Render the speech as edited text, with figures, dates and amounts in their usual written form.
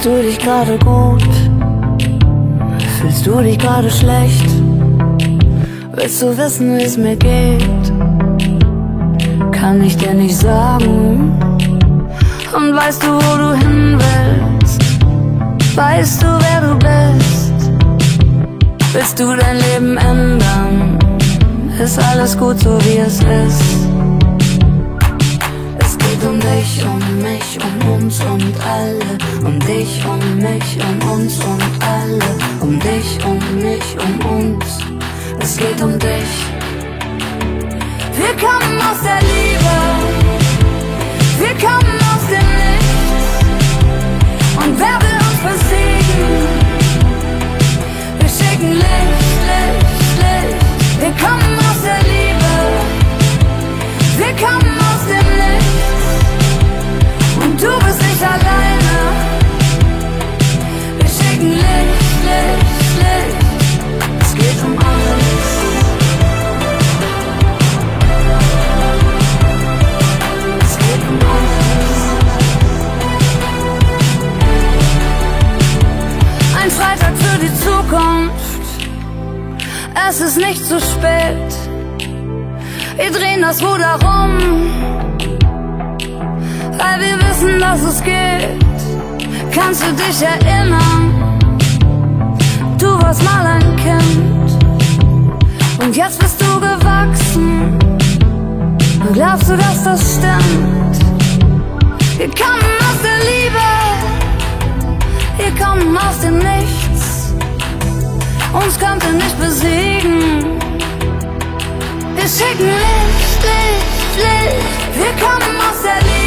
Fühlst du dich gerade gut? Fühlst du dich gerade schlecht? Willst du wissen, wie es mir geht? Kann ich dir nicht sagen. Und weißt du, wo du hin willst? Weißt du, wer du bist? Willst du dein Leben ändern? Ist alles gut, so wie es ist? Es geht um dich, um mich, um uns und alle. Um dich, um mich, um uns und alle. Um dich, um mich, um uns. Es geht um dich. Wir kommen aus der Liebe. Wir kommen aus dem Nichts. Und wer will uns besiegen? Wir schicken Licht, Licht, Licht. Wir kommen aus der Liebe. Wir kommen aus dem Nichts. Und du bist nicht alleine. Wir schicken Licht, Licht, Licht. Es geht um alles. Es geht um alles. Ein Freitag für die Zukunft. Es ist nicht zu spät. Wir drehen das Ruder rum, weil wir wissen, dass es geht. Kannst du dich erinnern? Du warst mal ein Kind und jetzt bist du gewachsen. Glaubst du, dass das stimmt? Wir kommen aus der Liebe. Wir kommen aus dem Nichts. Uns könnt ihr nicht besiegen. Wir schicken Licht, Licht, Licht. Wir kommen aus der Liebe.